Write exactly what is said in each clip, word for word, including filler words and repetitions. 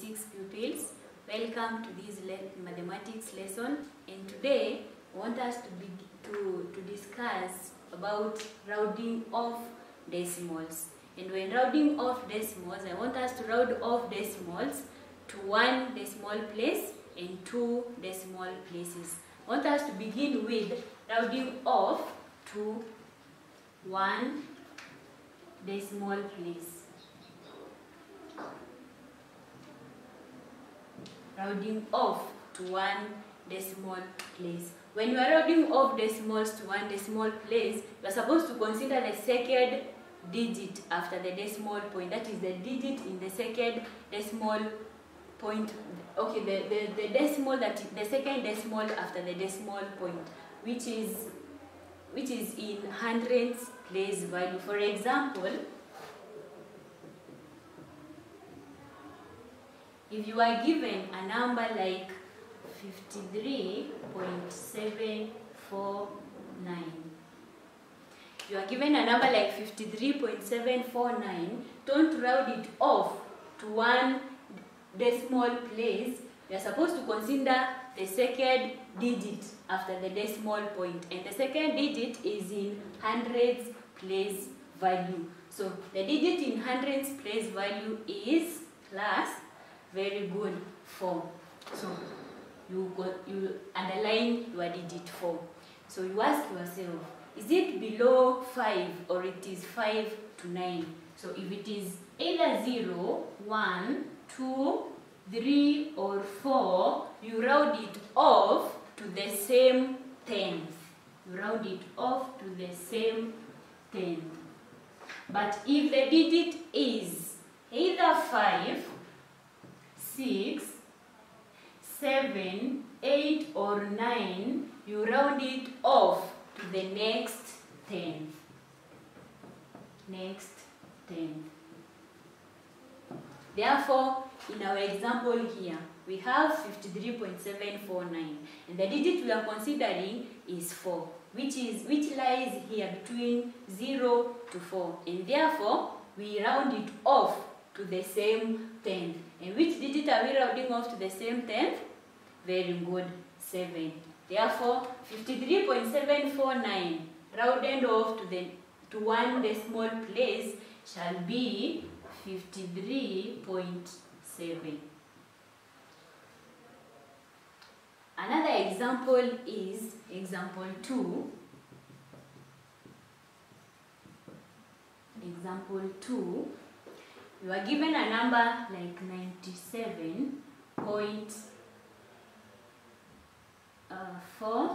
six pupils. Welcome to this le mathematics lesson, and today I want us to, be to, to discuss about rounding off decimals. And when rounding off decimals, I want us to round off decimals to one decimal place and two decimal places. I want us to begin with rounding off to one decimal place. Rounding off to one decimal place. When you are rounding off decimals to one decimal place, you are supposed to consider the second digit after the decimal point. That is the digit in the second decimal point. Okay, the, the, the decimal that is, the second decimal after the decimal point, which is which is in hundreds place value. For example, if you are given a number like fifty-three point seven four nine, you are given a number like fifty-three point seven four nine, don't round it off to one decimal place. You are supposed to consider the second digit after the decimal point, and the second digit is in hundreds place value. So the digit in hundreds place value is plus, very good, four. So you got you underline your digit four. So you ask yourself, is it below five or it is five to nine? So if it is either zero, one, two, three or four, you round it off to the same tenth. You round it off to the same tenth. But if the digit is either five, six, seven, eight or nine, you round it off to the next tenth. Next tenth. Therefore, in our example here, we have fifty-three point seven four nine, and the digit we are considering is four, which is which lies here between zero to four, and therefore we round it off to the same tenth. And which digit are we rounding off to the same tenth? Very good, seven. Therefore, fifty-three point seven four nine rounded off to the to one decimal place shall be fifty-three point seven. Another example is example two. Example two. You are given a number like ninety-seven point four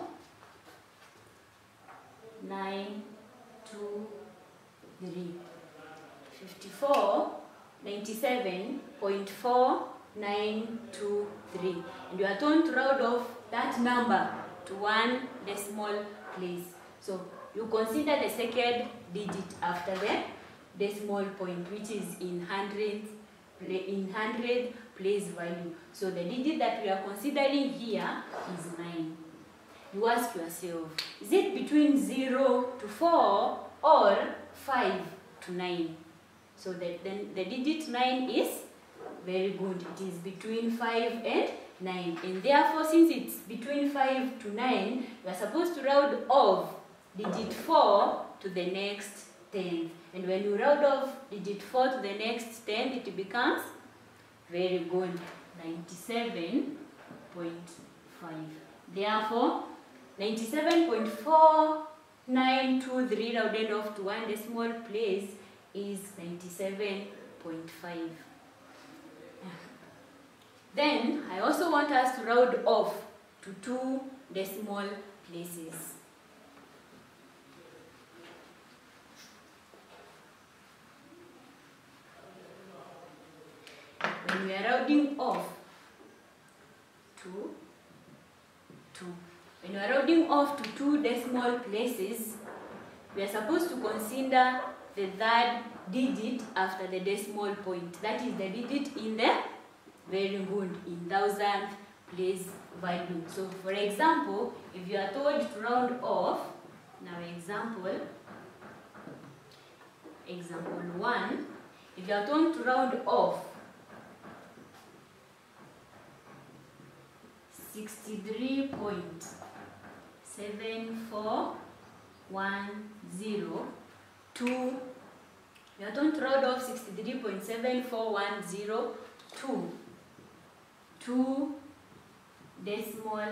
nine two three. fifty-four, ninety-seven point four nine two three. And you are told to round off that number to one decimal place. So you consider the second digit after the decimal point, which is in hundreds, in hundred place value. So the digit that we are considering here is nine. You ask yourself, is it between zero to four or five to nine? So the, then the digit nine is very good. It is between five and nine. And therefore, since it's between five to nine, you are supposed to round off digit four to the next tenth. And when you round off digit four to the next tenth, it becomes very good, ninety-seven point five. Therefore, ninety-seven point four nine two three rounded off to one decimal place is ninety-seven point five. Then, I also want us to round off to two decimal places. When we are rounding off to two, when we are rounding off to two decimal places, we are supposed to consider the third digit after the decimal point. That is the digit in the very good in thousandth place value. So, for example, if you are told to round off, now example, example one, if you are told to round off sixty-three point seven four one zero to, we are going to round off sixty-three point seven four one zero to two decimal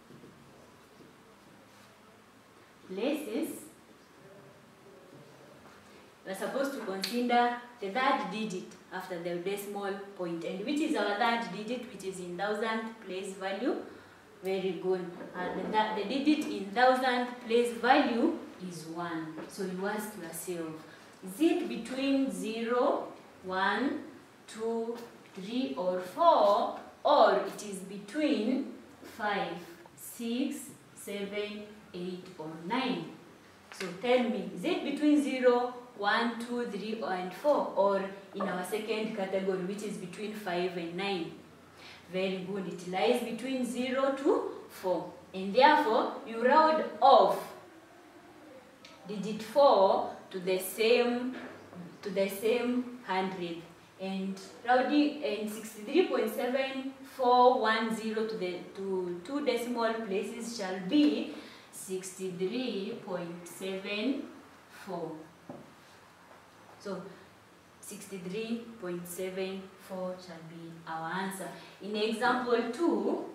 places. We are supposed to consider the third digit after the decimal point. And which is our third digit, which is in thousand place value? Very good. And the, the digit in thousand place value is one. So you ask yourself, is it between zero, one, two, three, or four, or it is between five, six, seven, eight, or nine? So tell me, is it between zero, one, two, three, and four, or in our second category, which is between five and nine? Very good. It lies between zero to four. And therefore, you round off digit four to the same to the same hundred. And rounding and sixty-three point seven four one zero to the to two decimal places shall be sixty-three point seven four. So sixty-three point seven four shall be our answer. In example two,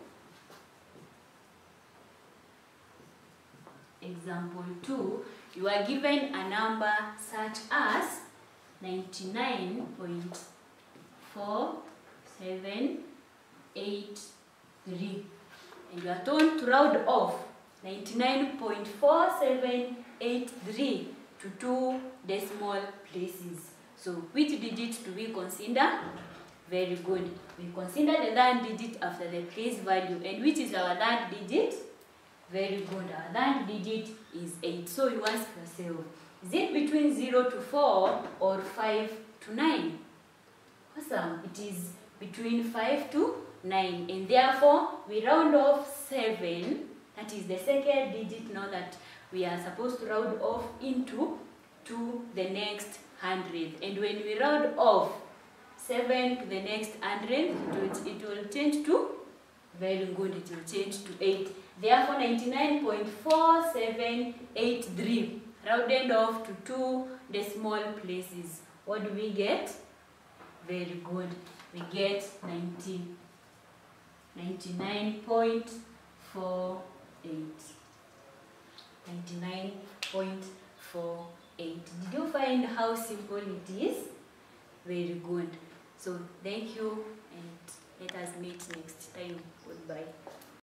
example two, you are given a number such as ninety-nine point four seven eight three, and you are told to round off ninety-nine point four seven eight three to two decimal places. So which digit do we consider? Very good. We consider the third digit after the place value. And which is our third digit? Very good. Our third digit is eight. So you ask yourself, is it between zero to four or five to nine? Awesome. It is between five to nine. And therefore, we round off seven. That is the second digit now that we are supposed to round off into to the next hundred. And when we round off seven to the next hundred, it will, it will change to, very good, it will change to eight. Therefore, ninety-nine point four seven eight three rounded off to two decimal places. What do we get? Very good. We get ninety-nine point four eight. ninety-nine point four eight. Did you find how simple it is? Very good. So thank you, and let us meet next time. Goodbye.